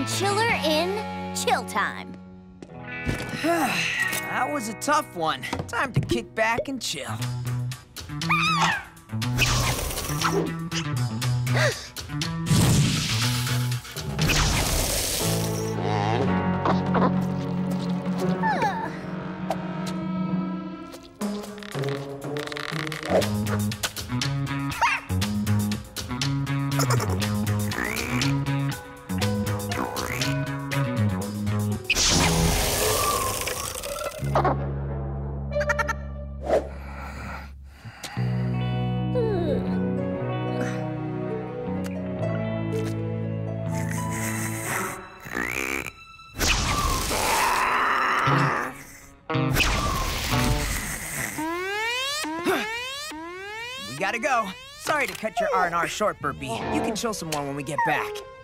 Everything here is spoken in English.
chiller in chill time. That was a tough one. Time to kick back and chill. We gotta go. Sorry to cut your R&R short, Burpy. You can chill some more when we get back.